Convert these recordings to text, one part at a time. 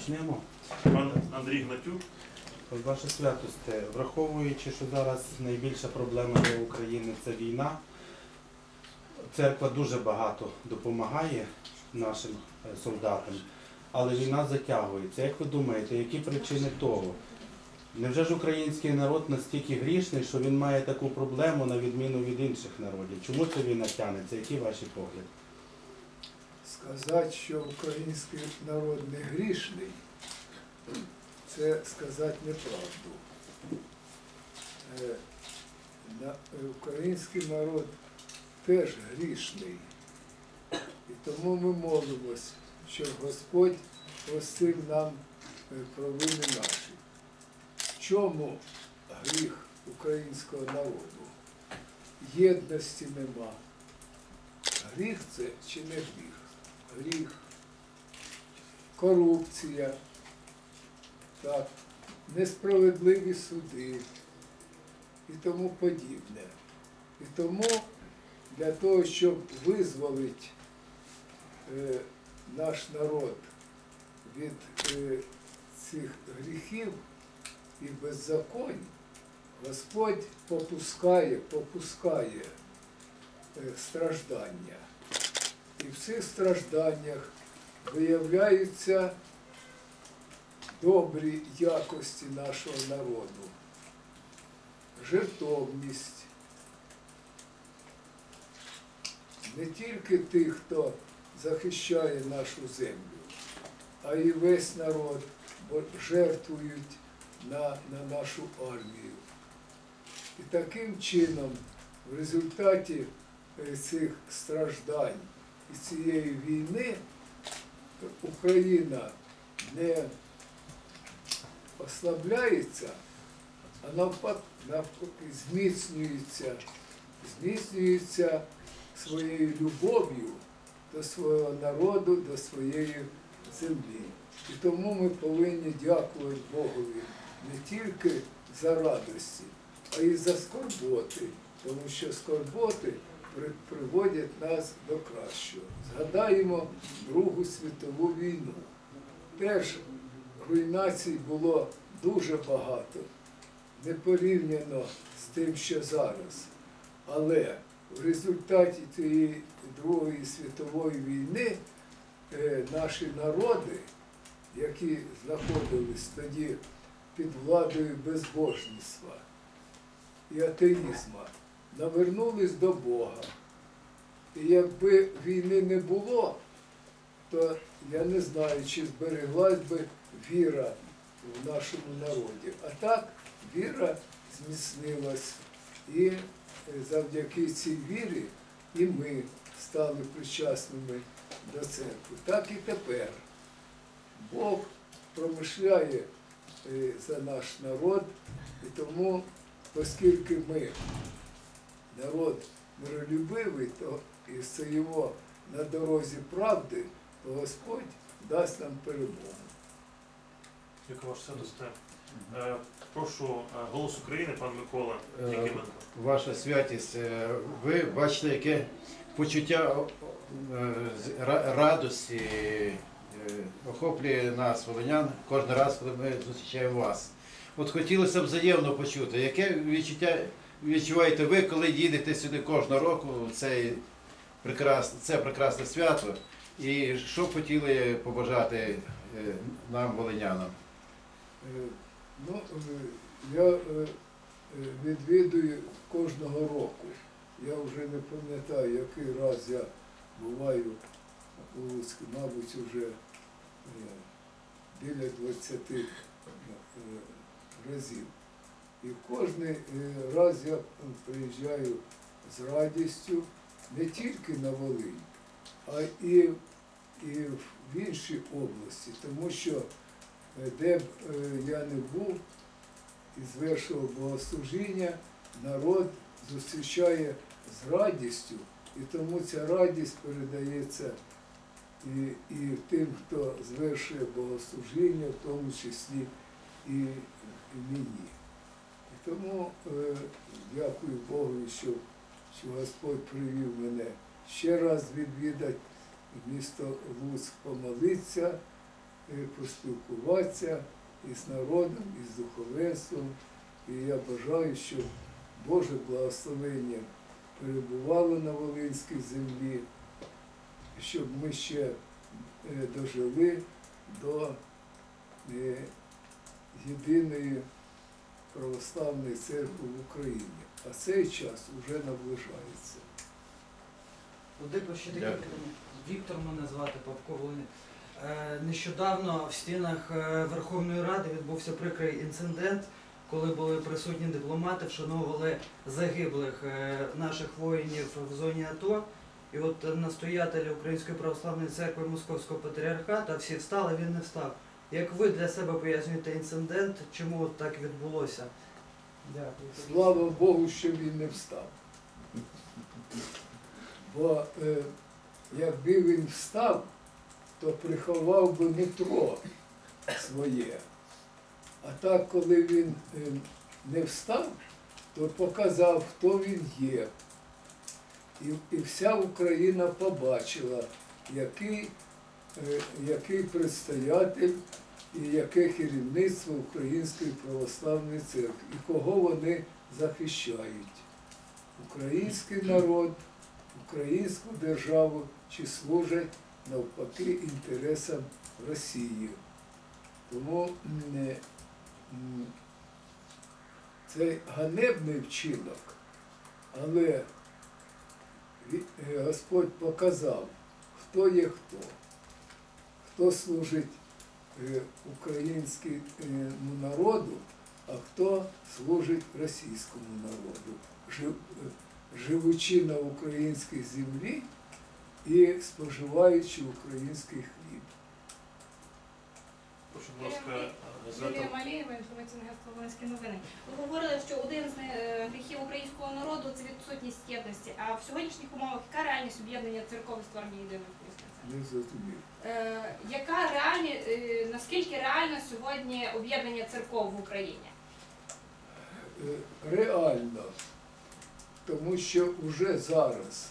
Почнемо. Пан Андрій Гнатюк. Ваша святосте, враховуючи, що зараз найбільша проблема для України – це війна, церква дуже багато допомагає нашим солдатам, але війна затягується. Як ви думаєте, які причини того? Невже ж український народ настільки грішний, що він має таку проблему на відміну від інших народів? Чому ця війна тягнеться? Які ваші погляди? Сказати, що український народ не грішний, це сказати неправду. Український народ теж грішний. І тому ми молимось, щоб Господь простив нам провини наші. В чому гріх українського народу? Єдності нема. Гріх це чи не гріх? Гріх, корупція, так, несправедливі суди і тому подібне. І тому для того, щоб визволити наш народ від цих гріхів і беззаконь, Господь попускає страждання. І в цих стражданнях виявляються добрі якості нашого народу, жертовність. Не тільки тих, хто захищає нашу землю, а й весь народ, бо жертвують на нашу армію. І таким чином, в результаті цих страждань і цієї війни Україна не ослабляється, а навпаки зміцнюється своєю любов'ю до свого народу, до своєї землі. І тому ми повинні дякувати Богові не тільки за радості, а й за скорботи, тому що скорботи приводять нас до кращого. Згадаємо Другу світову війну. Теж руйнацій було дуже багато, не порівняно з тим, що зараз. Але в результаті цієї Другої світової війни наші народи, які знаходились тоді під владою безбожництва і атеїзму, навернулись до Бога. І якби війни не було, то я не знаю, чи збереглась би віра в нашому народі. А так віра зміцнилась. І завдяки цій вірі і ми стали причасними до церкви. Так і тепер. Бог промишляє за наш народ, і тому, оскільки ми народ миролюбивий, то і стоїмо на дорозі правди, то Господь дасть нам перемогу. Дякую, ваше святосте. Прошу, голос України, пан Микола Якименко. Ваша святість, ви бачите, яке почуття радості охоплює нас, волинян, кожен раз, коли ми зустрічаємо вас. От хотілося б взаємно почути, яке відчуття відчуваєте ви, коли їдете сюди кожного року, це прекрасне свято, і що б хотіли побажати нам, волинянам? Ну, я відвідую кожного року. Я вже не пам'ятаю, який раз я буваю у Луцьку, мабуть, вже біля 20 разів. І кожен раз я приїжджаю з радістю не тільки на Волинь, а і в інші області, тому що де б я не був і звершував богослужіння, народ зустрічає з радістю, і тому ця радість передається і тим, хто звершує богослужіння, в тому числі і мені. І тому дякую Богу, що Господь привів мене ще раз відвідати місто Луцьк, помолитися поспілкуватися із народом, із духовенством. І я бажаю, щоб Боже благословення перебувало на Волинській землі, щоб ми ще дожили до єдиної православної церкви в Україні. А цей час вже наближається. Деколи ще таке Дякую. питання. Віктор мене звати, Павко Волинин. Нещодавно в стінах Верховної Ради відбувся прикрий інцидент, коли були присутні дипломати, вшановували загиблих наших воїнів в зоні АТО. І от настоятель Української православної церкви Московського патріархату, всі встали, він не встав. Як ви для себе пояснюєте інцидент, чому от так відбулося? Дякую. Слава Богу, що він не встав. Бо якби він встав, то приховав би нутро своє. А так, коли він не встав, то показав, хто він є. І вся Україна побачила, який предстоятель і яке керівництво Української православної церкви, і кого вони захищають. Український народ, українську державу, чи служать навпаки інтересам Росії. Тому це ганебний вчинок, але Господь показав, хто є хто служить українському народу, а хто служить російському народу, живучи на українській землі і споживаючи український хліб. Прошу, будь ласка, Юлія газета. Малієва, інформаційне агентство «Волинські новини». Ви говорили, що один з гріхів українського народу – це відсутність єдності. А в сьогоднішніх умовах яка реальність об'єднання церков і створення єдиної християнства? Не зрозумів. Наскільки реально сьогодні об'єднання церков в Україні? Реально, тому що вже зараз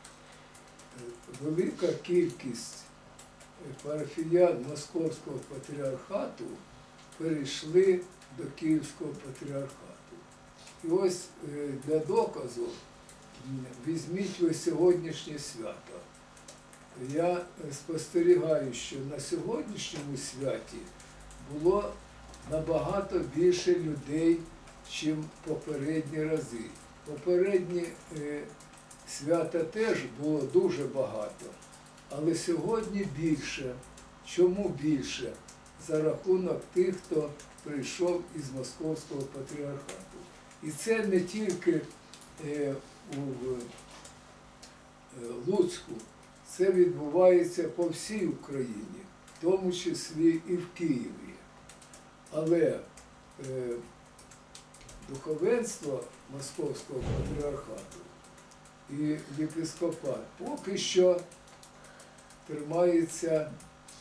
велика кількість парафіян Московського патріархату перейшли до Київського патріархату. І ось для доказу візьміть ви сьогоднішнє свято. Я спостерігаю, що на сьогоднішньому святі було набагато більше людей, ніж попередні рази. Попередні свята теж було дуже багато, але сьогодні більше. Чому більше? За рахунок тих, хто прийшов із Московського патріархату. І це не тільки у Луцьку, це відбувається по всій Україні, в тому числі і в Києві. Але духовенство Московського патріархату і єпископат поки що тримається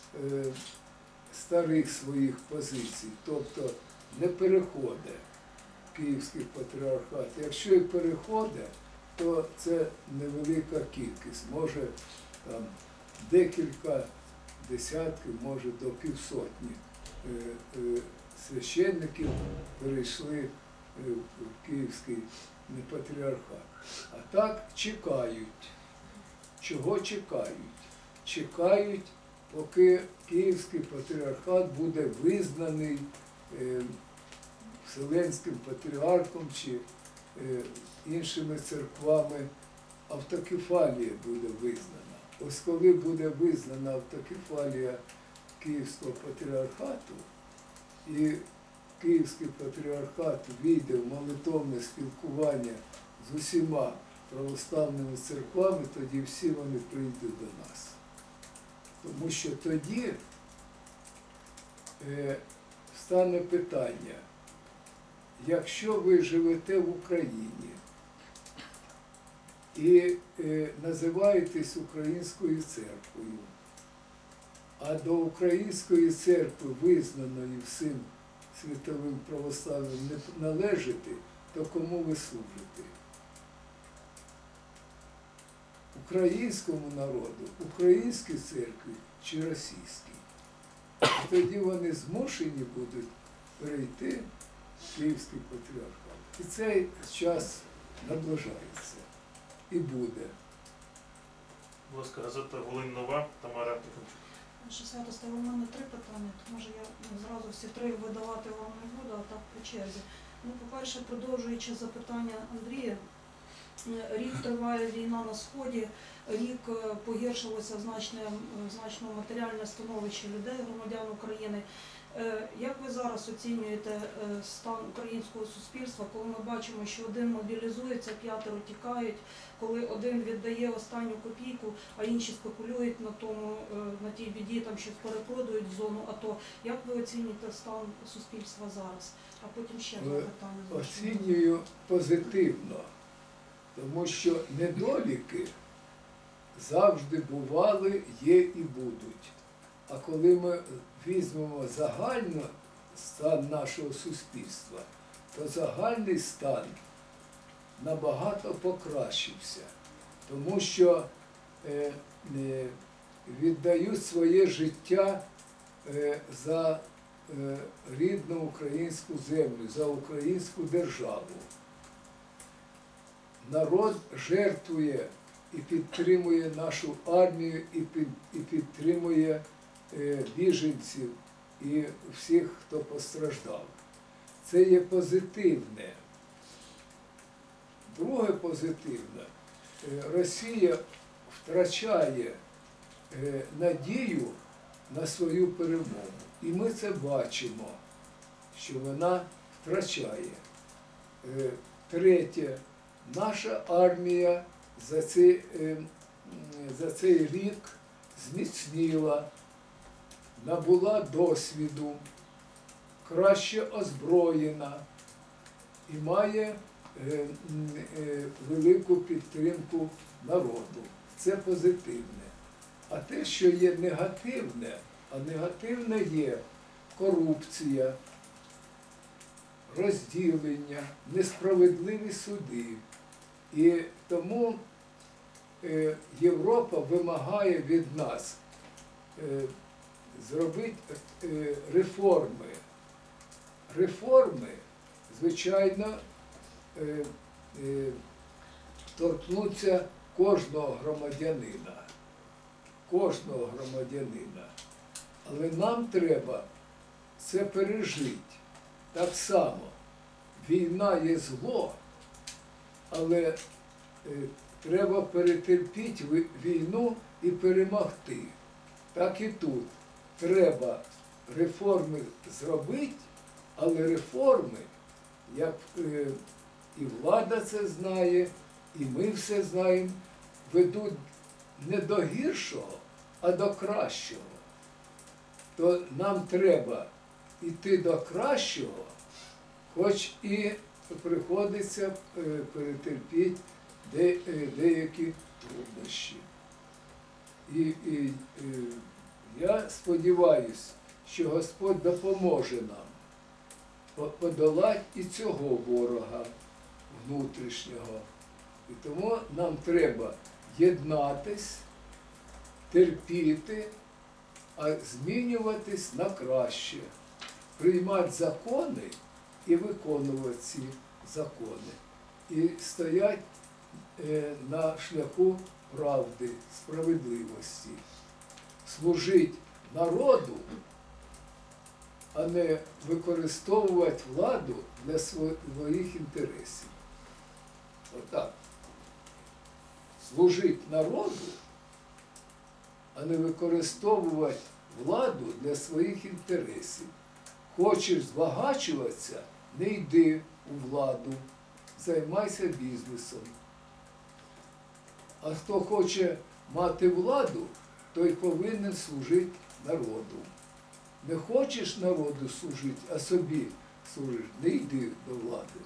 старих своїх позицій, тобто не переходить Київський патріархат. Якщо і переходить, то це невелика кількість, може там декілька десятків, може до півсотні священників перейшли в Київський патріархат. А так чекають. Чого чекають? Чекають, поки Київський патріархат буде визнаний Вселенським патріархом чи іншими церквами, автокефалія буде визнана. Ось коли буде визнана автокефалія Київського патріархату, і Київський патріархат війде в молитовне спілкування з усіма православними церквами, тоді всі вони прийдуть до нас. Тому що тоді стане питання, якщо ви живете в Україні і називаєтесь Українською церквою, а до Української церкви, визнаної всім світовим православним, не належите, то кому ви служите? Українському народу, українській церкві чи російській? І тоді вони змушені будуть перейти в Київський патріархат. І цей час наближається. І буде. Будь ласка, газета Волинь Нова, Тамара Тихончук. Ваше святосте, у мене 3 питання, то може я зразу всі 3 видавати вам не буду, а так по черзі. Ну, по-перше, продовжуючи запитання Андрія, рік триває війна на Сході, рік погіршилося значно матеріальне становище людей, громадян України. Як ви зараз оцінюєте стан українського суспільства, коли ми бачимо, що один мобілізується, 5 тікають, коли один віддає останню копійку, а інші спекулюють на тій біді, там щось перепродають в зону АТО. Як ви оцінюєте стан суспільства зараз? А потім ще два питання. Оцінюю позитивно, тому що недоліки завжди бували, є і будуть. А коли ми візьмемо загальний стан нашого суспільства, то загальний стан набагато покращився, тому що віддають своє життя за рідну українську землю, за українську державу. Народ жертвує і підтримує нашу армію, і підтримує біженців і всіх, хто постраждав. Це є позитивне. Друге позитивне. Росія втрачає надію на свою перемогу. І ми це бачимо, що вона втрачає. Третє. Наша армія за цей рік зміцніла, набула досвіду, краще озброєна і має велику підтримку народу. Це позитивне. А те, що є негативне, а негативне є корупція, розділення, несправедливі суди. І тому Європа вимагає від нас зробити реформи. Реформи, звичайно, торкнуться кожного громадянина. Кожного громадянина. Але нам треба це пережити. Так само, війна є зло, але треба перетерпіти війну і перемогти. Так і тут. Треба реформи зробити, але реформи, як і влада це знає, і ми все знаємо, ведуть не до гіршого, а до кращого. То нам треба йти до кращого, хоч і приходиться перетерпіти деякі труднощі. І я сподіваюся, що Господь допоможе нам подолати і цього ворога внутрішнього. І тому нам треба єднатись, терпіти, а змінюватись на краще, приймати закони і виконувати ці закони. І стоять на шляху правди, справедливості. Служити народу, а не використовувати владу для своїх інтересів. Отак. Служити народу, а не використовувати владу для своїх інтересів. Хочеш збагачуватися, не йди у владу, займайся бізнесом. А хто хоче мати владу, той повинен служити народу. Не хочеш народу служити, а собі служиш, не йди до влади.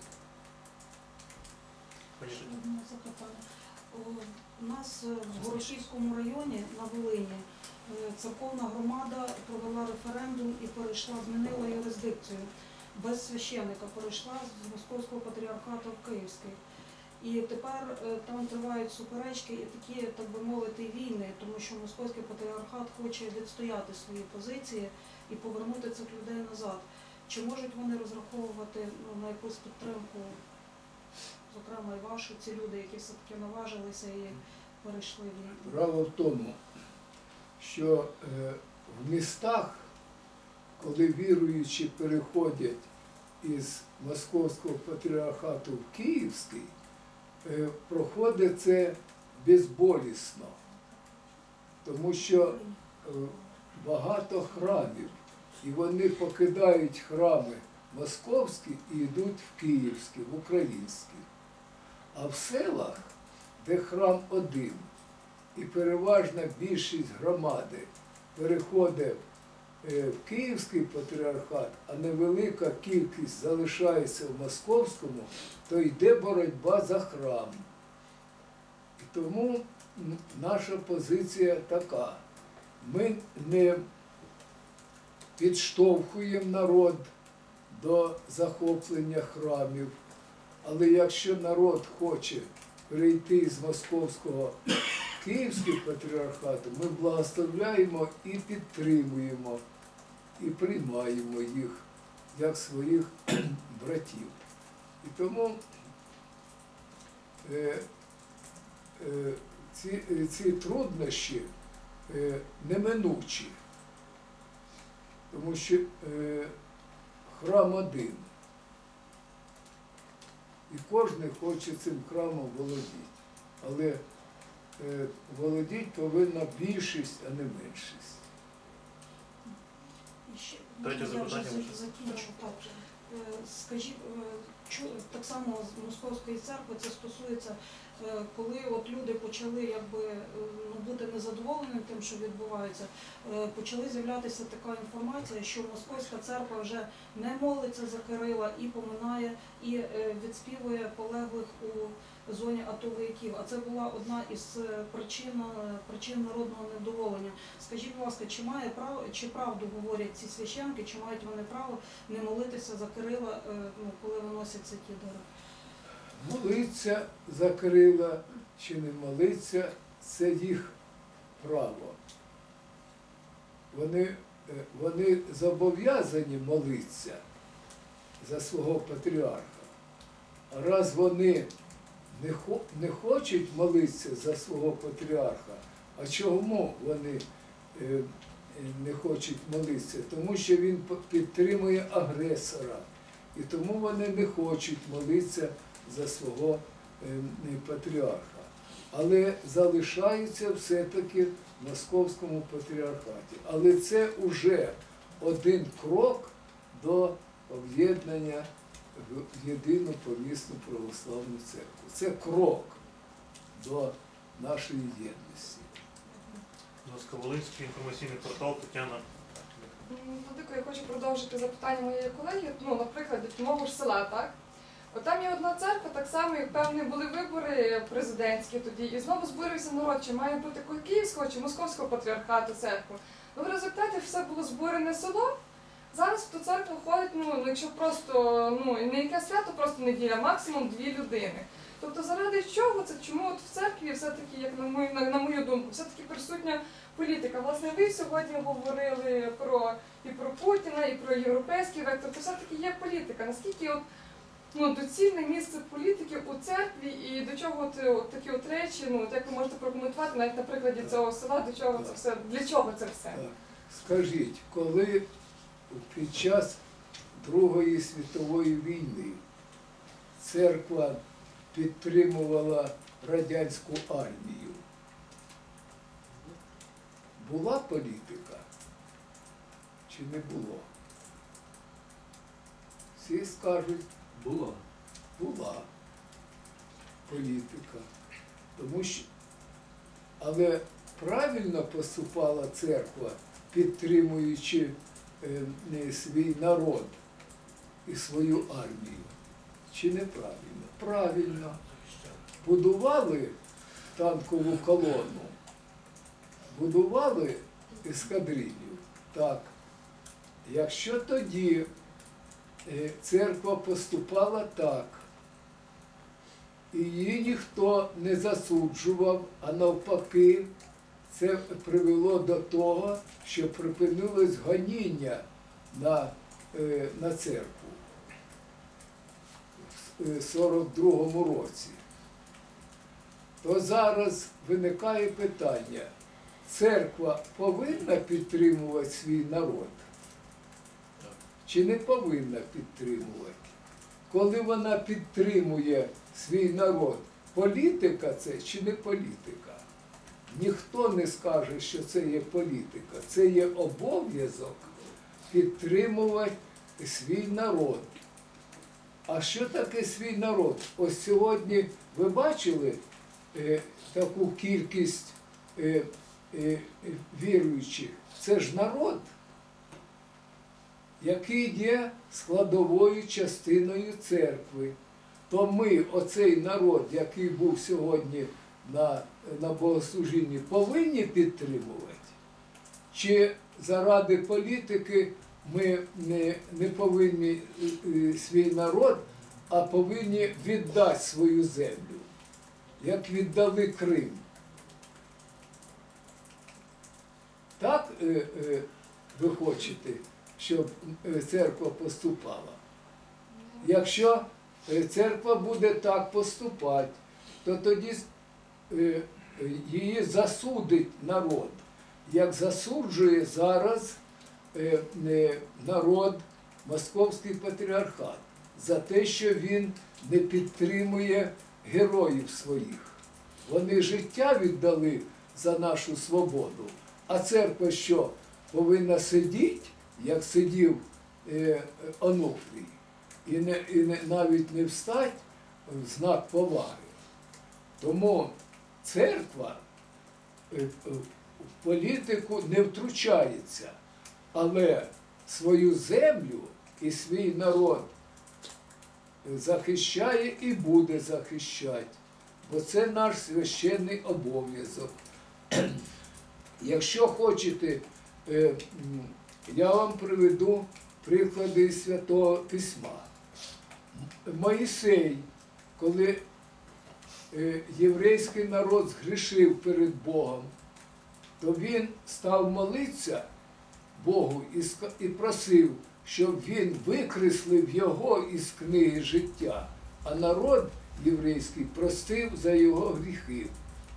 Ще одне запитання. У нас в Горошівському районі на Волині церковна громада провела референдум і змінила юрисдикцію. Без священника перейшла з Московського патріархату в Київський. І тепер там тривають суперечки і такі, так би мовити, війни, тому що Московський патріархат хоче відстояти свої позиції і і повернути цих людей назад. Чи можуть вони розраховувати на якусь підтримку, зокрема і вашу, ці люди, які все-таки наважилися і перейшли війну? Справа в тому, що в містах, коли віруючі переходять із Московського патріархату в Київський, проходить це безболісно, тому що багато храмів, і вони покидають храми московські і йдуть в київські, в українські. А в селах, де храм один, і переважна більшість громади переходить в Київський патріархат, а невелика кількість залишається в Московському, то йде боротьба за храм. І тому наша позиція така. Ми не підштовхуємо народ до захоплення храмів, але якщо народ хоче перейти з Московського в Київський патріархат, ми благословляємо і підтримуємо, і приймаємо їх як своїх братів. І тому ці труднощі неминучі, тому що храм один. І кожен хоче цим храмом володіти. Але володіти повинна більшість, а не меншість. І ще, Третє я вже запитання, ваше. закінчу. Так. Скажіть, так само з Московської церкви це стосується, коли от люди почали бути незадоволеними тим, що відбувається, почали з'являтися така інформація, що Московська церква вже не молиться за Кирила і поминає, і відспівує полеглих у зоні АТО вояків. А це була одна із причин народного невдоволення. Скажіть, будь ласка, чи правду говорять ці священники, чи мають вони право не молитися за Кирила, коли виносяться ті дари? Молиться за Кирила чи не молиться – це їх право. Вони зобов'язані молитися за свого патріарха. А раз вони не хочуть молитися за свого патріарха, а чому вони не хочуть молитися? Тому що він підтримує агресора. І тому вони не хочуть молитися за свого патріарха. Але залишаються все-таки в Московському патріархаті. Але це вже один крок до об'єднання в єдину помісну православну церкву. Це крок до нашої єдності. Будь ласка, Волинський інформаційний портал, Тетяна. Владико, я хочу продовжити запитання моєї колеги. Наприклад, від мого ж села, так? От там є одна церква, так само, як певні були вибори президентські тоді, і знову збурився народ, чи має бути Київського чи Московського патріархату церква. В результаті все було зборене село. Зараз в ту церкву ходить, якщо просто, не яке свято, просто неділя, максимум 2 людини. Тобто заради чого це? Чому от в церкві все-таки, як на мою думку, все-таки присутня політика? Власне, ви сьогодні говорили і про Путіна, і про європейський вектор, то все-таки є політика. Наскільки доцільне місце політики у церкві і до чого такі речі, як ви можете прокоментувати навіть на прикладі цього села, до чого це все, для чого це все? Скажіть, коли під час Другої світової війни церква підтримувала радянську армію, була політика чи не було? Всі скажуть, була політика. Але правильно поступала церква, підтримуючи свій народ і свою армію? Чи неправильно? Правильно. Будували танкову колону, будували ескадрилью. Так. Якщо тоді церква поступала так, і її ніхто не засуджував, а навпаки, це привело до того, що припинилось гоніння на церкву в 42-му році. То зараз виникає питання, церква повинна підтримувати свій народ? Чи не повинна підтримувати? Коли вона підтримує свій народ, політика це чи не політика? Ніхто не скаже, що це є політика. Це є обов'язок підтримувати свій народ. А що таке свій народ? Ось сьогодні ви бачили таку кількість віруючих? Це ж народ, який є складовою частиною церкви. То ми, оцей народ, який був сьогодні на богослужінні, повинні підтримувати? Чи заради політики ми не повинні свій народ, а повинні віддати свою землю, як віддали Крим? Так ви хочете, щоб церква поступала? Якщо церква буде так поступати, то тоді її засудить народ, як засуджує зараз народ Московський патріархат за те, що він не підтримує героїв своїх. Вони життя віддали за нашу свободу. А церква що, повинна сидіти, як сидів Онуфрій, і навіть не встати в знак поваги? Тому церква в політику не втручається, але свою землю і свій народ захищає і буде захищати, бо це наш священний обов'язок. Якщо хочете, я вам приведу приклади із Святого Письма. Моїсей, коли єврейський народ згрішив перед Богом, то він став молитися Богу і просив, щоб він викреслив його із книги життя, а народ єврейський простив за його гріхи.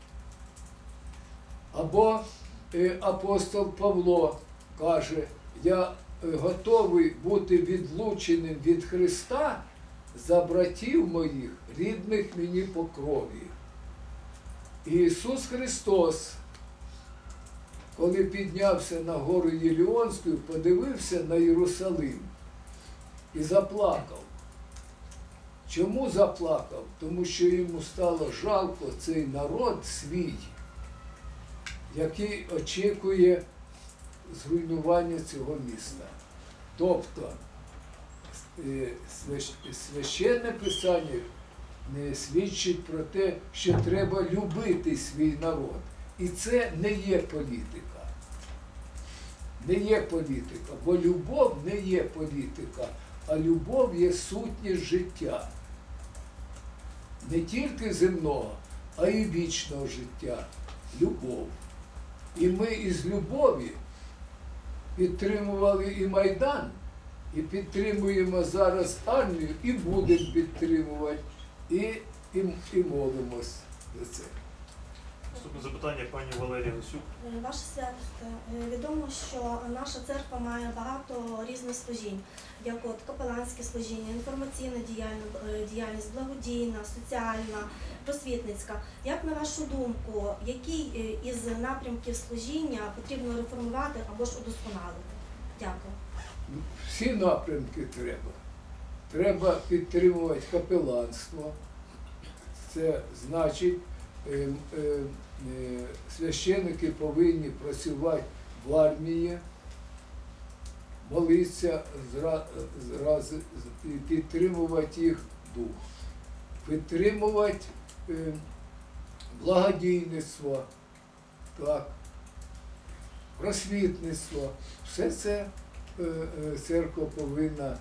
Або апостол Павло каже, я готовий бути відлученим від Христа за братів моїх, рідних мені по крові. І Ісус Христос, коли піднявся на гору Єліонську, подивився на Єрусалим і заплакав. Чому заплакав? Тому що йому стало жалко цей народ свій, який очікує зруйнування цього міста. Тобто священне Писання не свідчить про те, що треба любити свій народ. І це не є політика. Не є політика, бо любов не є політика, а любов є сутність життя. Не тільки земного, а й вічного життя. Любов. І ми із любові підтримували і Майдан, і підтримуємо зараз армію, і будемо підтримувати, і молимось за це. Наступне запитання пані Валерія Гусюк. Ваше святосте, відомо, що наша церква має багато різних служінь, як от капеланське служіння, інформаційна діяльність, благодійна, соціальна, просвітницька. Як на вашу думку, який із напрямків служіння потрібно реформувати або ж удосконалити? Дякую. Всі напрямки треба. Треба підтримувати капеланство. Це значить, священники повинні працювати в армії, молитися і підтримувати їх дух, підтримувати благодійництво, так, просвітництво. Все це церква повинна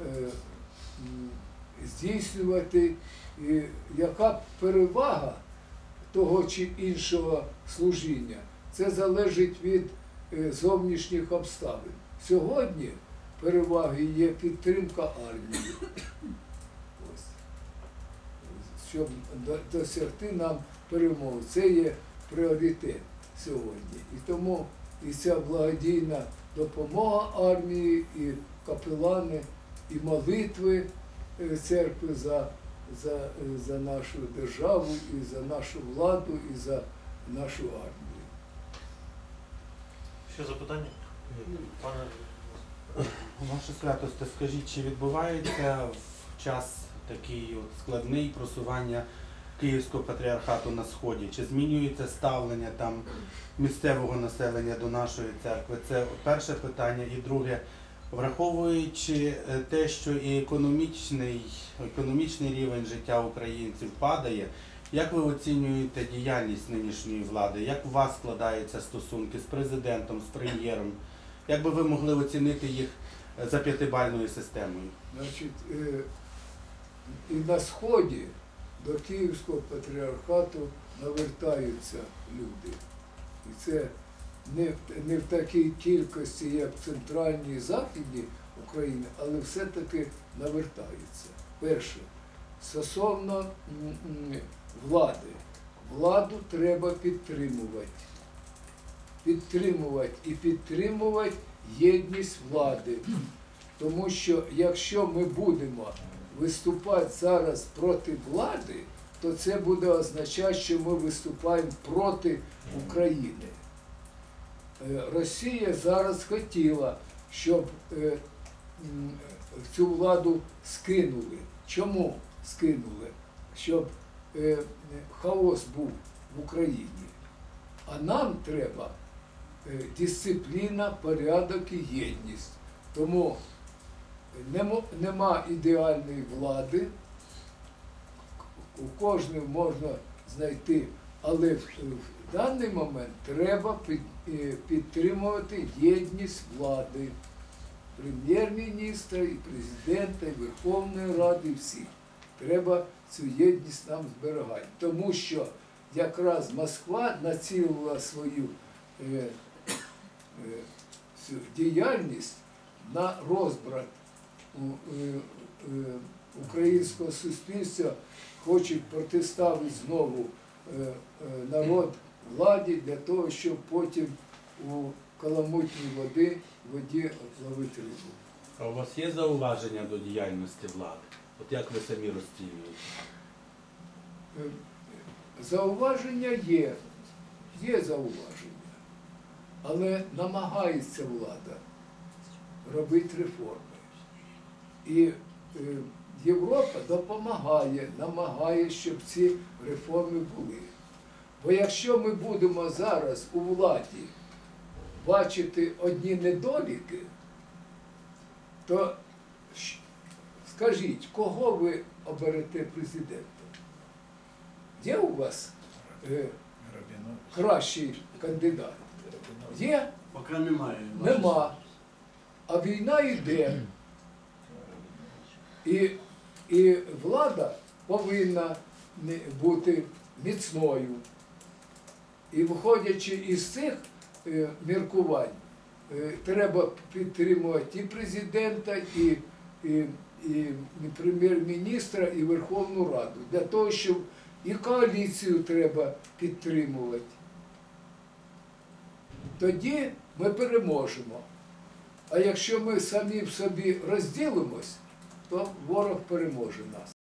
здійснювати. І яка перевага того чи іншого служіння? Це залежить від зовнішніх обставин. Сьогодні переваги є підтримка армії. Ось. Щоб досягти нам перемоги. Це є пріоритет сьогодні. І тому і ця благодійна допомога армії, і капелани, і молитви церкви за нашу державу, і за нашу владу, і за нашу армію. Ще запитання? Пане Ваше святосте, скажіть, чи відбувається в час такий от складний просування Київського патріархату на Сході? Чи змінюється ставлення там місцевого населення до нашої церкви? Це перше питання. І друге, враховуючи те, що і економічний рівень життя українців падає, як ви оцінюєте діяльність нинішньої влади? Як у вас складаються стосунки з президентом, з прем'єром? Як би ви могли оцінити їх за 5-бальною системою? Значить, і на Сході до Київського патріархату навертаються люди. І це не в такій кількості, як в центральній і західній Україні, але все-таки навертаються. Перше, стосовно влади. Владу треба підтримувати. Підтримувати єдність влади. Тому що якщо ми будемо виступати зараз проти влади, то це буде означати, що ми виступаємо проти України. Росія зараз хотіла, щоб цю владу скинули. Чому скинули? Щоб хаос був в Україні. А нам треба дисципліна, порядок і єдність. Тому нема ідеальної влади, у кожної можна знайти, але в даний момент треба підтримувати єдність влади, прем'єр-міністра, і президента, і Верховної Ради, і всіх. Треба цю єдність нам зберігати. Тому що якраз Москва націлила свою цю діяльність на розбрат українського суспільства, хочуть протиставити знову народ владі для того, щоб потім у каламутній воді ловити рибу. А у вас є зауваження до діяльності влади? От як ви самі розцінюєте? Зауваження є зауваження, але намагається влада робити реформи. І Європа намагає, щоб ці реформи були. Бо якщо ми будемо зараз у владі бачити одні недоліки, то скажіть, кого ви оберете президентом? Є у вас кращий кандидат? Є? Поки немає. Нема. А війна йде. І влада повинна бути міцною. І виходячи із цих міркувань, треба підтримувати і президента, і прем'єр-міністра, і Верховну Раду. Для того, щоб і коаліцію треба підтримувати. Тоді ми переможемо. А якщо ми самі в собі розділимось, то ворог переможе нас.